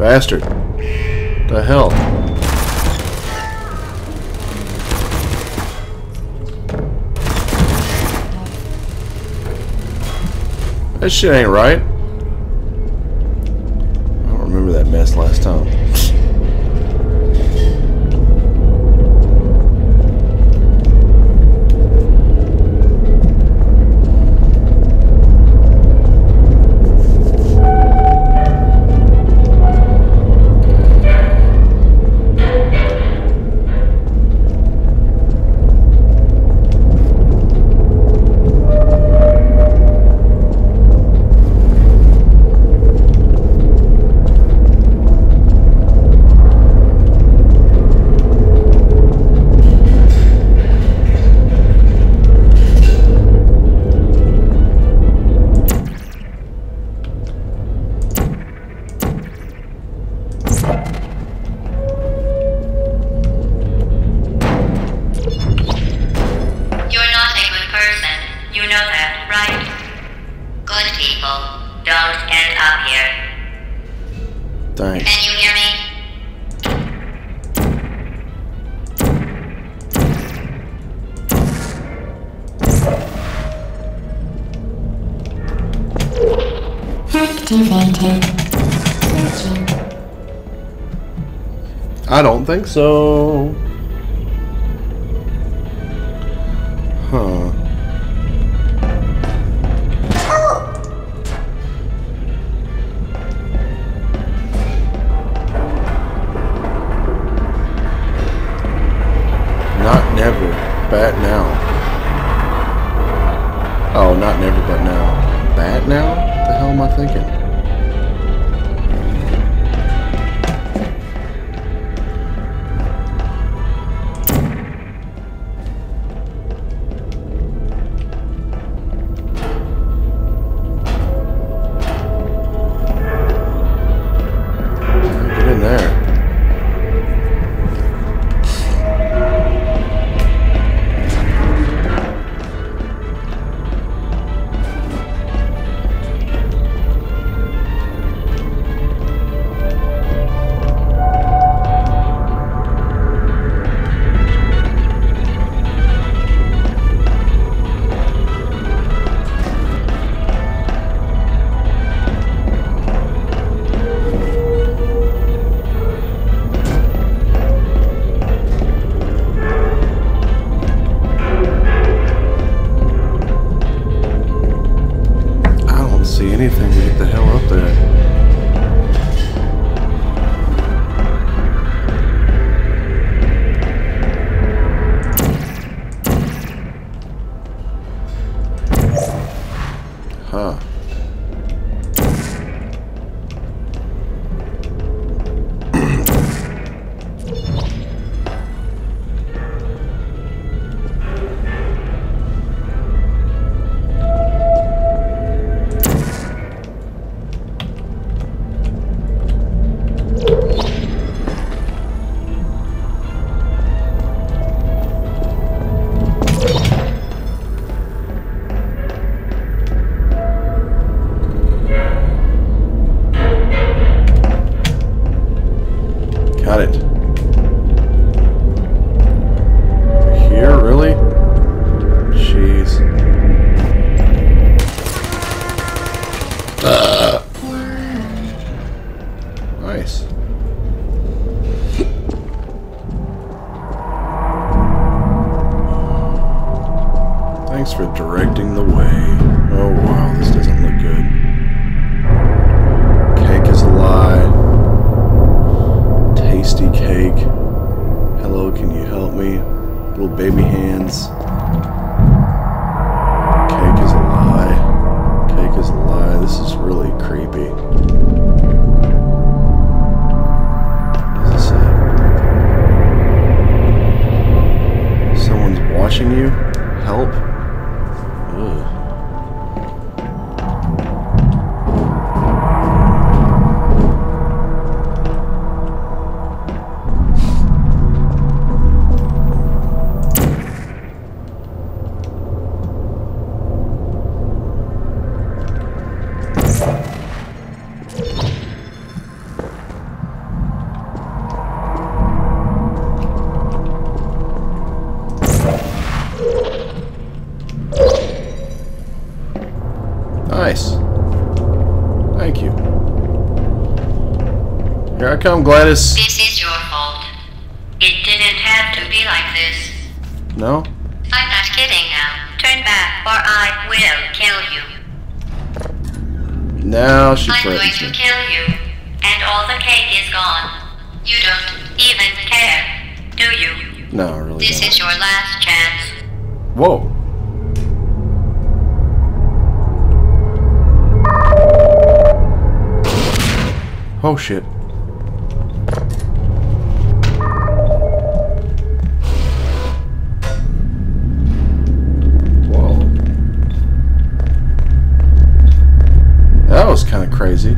Bastard. The hell? That shit ain't right. I don't remember that mess last time. Thanks. Can you hear me? Activated. I don't think so. Huh. Not never, bat now. Oh, not never, but now. Bat now? What the hell am I thinking? Get in there. Anything to get the hell up there. Huh. Got it. Here, really? Jeez. Nice. Thanks for directing the way. Oh wow, this doesn't look good. Cake is a lie. Tasty cake. Hello, can you help me? Little baby hands. Cake is a lie. Cake is a lie. This is really creepy. What does it say? Someone's watching you? Help? Ugh. Here I come, GLaDOS. This is your fault. It didn't have to be like this. No? I'm not kidding now. Turn back or I will kill you. Now she I'm going threatens to me. kill you. And all the cake is gone. You don't even care, do you? No, I really This don't. is your last chance. Whoa. Oh shit. Whoa. That was kind of crazy.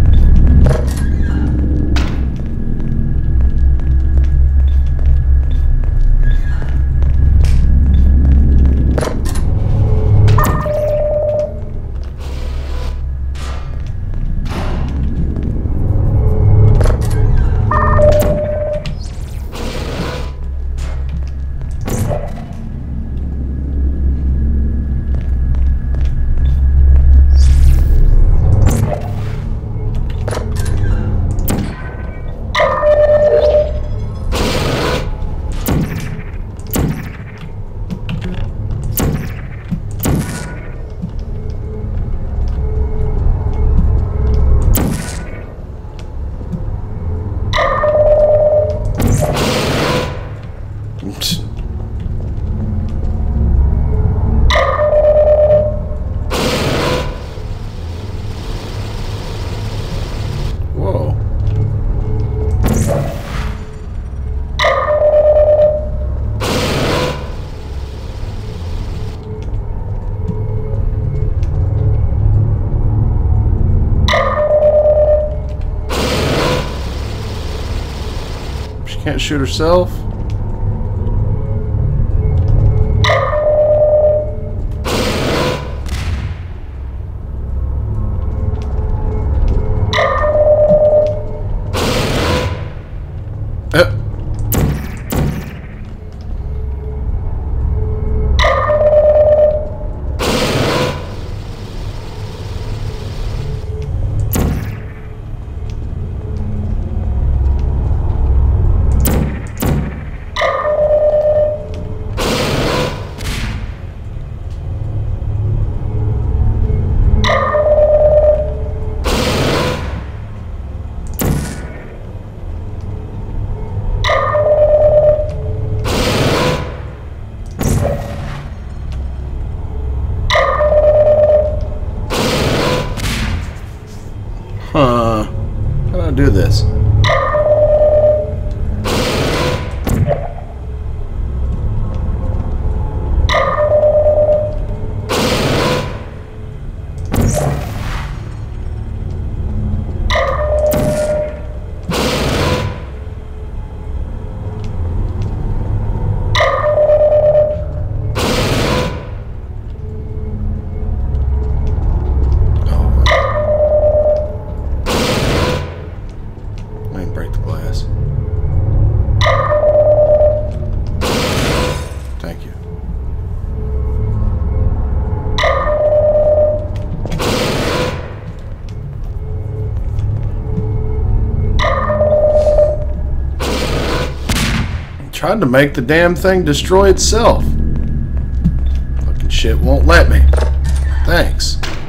Whoa. She can't shoot herself? Huh. How do I do this? Break the glass. Thank you. I tried to make the damn thing destroy itself. Fucking shit won't let me. Thanks.